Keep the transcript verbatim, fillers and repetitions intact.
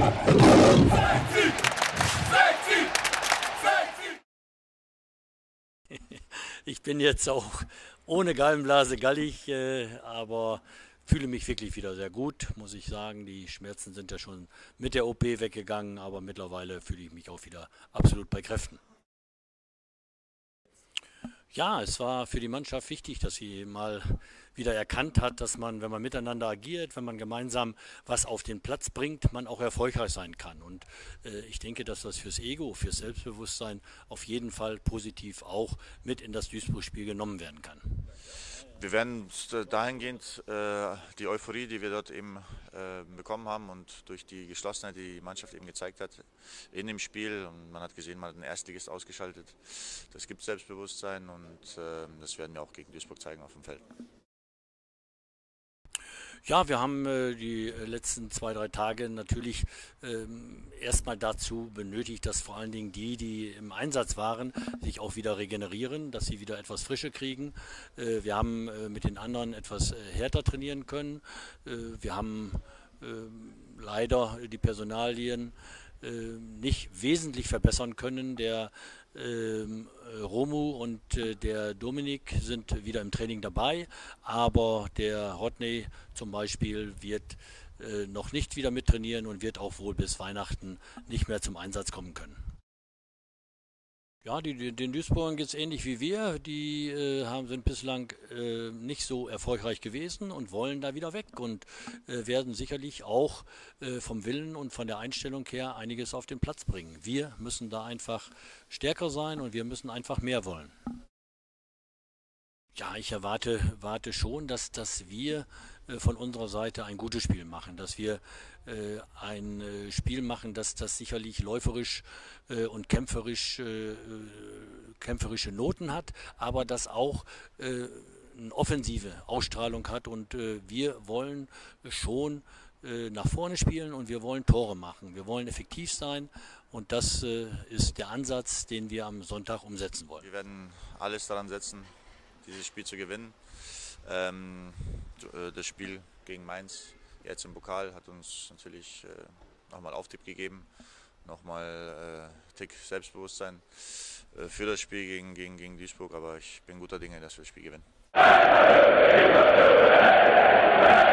Ich bin jetzt auch ohne Gallenblase gallig, äh, aber fühle mich wirklich wieder sehr gut, muss ich sagen. Die Schmerzen sind ja schon mit der O P weggegangen, aber mittlerweile fühle ich mich auch wieder absolut bei Kräften. Ja, es war für die Mannschaft wichtig, dass sie mal wieder erkannt hat, dass man, wenn man miteinander agiert, wenn man gemeinsam was auf den Platz bringt, man auch erfolgreich sein kann. Und äh, ich denke, dass das fürs Ego, fürs Selbstbewusstsein auf jeden Fall positiv auch mit in das Duisburg-Spiel genommen werden kann. Wir werden dahingehend äh, die Euphorie, die wir dort eben äh, bekommen haben und durch die Geschlossenheit, die die Mannschaft eben gezeigt hat in dem Spiel, und man hat gesehen, man hat den Erstligist ausgeschaltet, das gibt Selbstbewusstsein, und äh, das werden wir auch gegen Duisburg zeigen auf dem Feld. Ja, wir haben äh, die letzten zwei, drei Tage natürlich ähm, erstmal dazu benötigt, dass vor allen Dingen die, die im Einsatz waren, sich auch wieder regenerieren, dass sie wieder etwas Frische kriegen. Äh, wir haben äh, mit den anderen etwas äh, härter trainieren können. Äh, wir haben äh, leider die Personalien äh, nicht wesentlich verbessern können. Der ähm, Romu und äh, der Dominik sind wieder im Training dabei, aber der Rodney zum Beispiel wird äh, noch nicht wieder mittrainieren und wird auch wohl bis Weihnachten nicht mehr zum Einsatz kommen können. Ja, die, die, den Duisburgern geht es ähnlich wie wir. Die äh, haben, sind bislang äh, nicht so erfolgreich gewesen und wollen da wieder weg und äh, werden sicherlich auch äh, vom Willen und von der Einstellung her einiges auf den Platz bringen. Wir müssen da einfach stärker sein und wir müssen einfach mehr wollen. Ja, ich erwarte, warte schon, dass, dass wir äh, von unserer Seite ein gutes Spiel machen, dass wir äh, ein äh, Spiel machen, das, das sicherlich läuferisch äh, und kämpferisch, äh, kämpferische Noten hat, aber das auch äh, eine offensive Ausstrahlung hat, und äh, wir wollen schon äh, nach vorne spielen und wir wollen Tore machen. Wir wollen effektiv sein, und das äh, ist der Ansatz, den wir am Sonntag umsetzen wollen. Wir werden alles daran setzen, dieses Spiel zu gewinnen. Ähm, das Spiel gegen Mainz jetzt im Pokal hat uns natürlich äh, nochmal Auftrieb gegeben, nochmal äh, Tick Selbstbewusstsein äh, für das Spiel gegen, gegen, gegen Duisburg, aber ich bin guter Dinge, dass wir das Spiel gewinnen.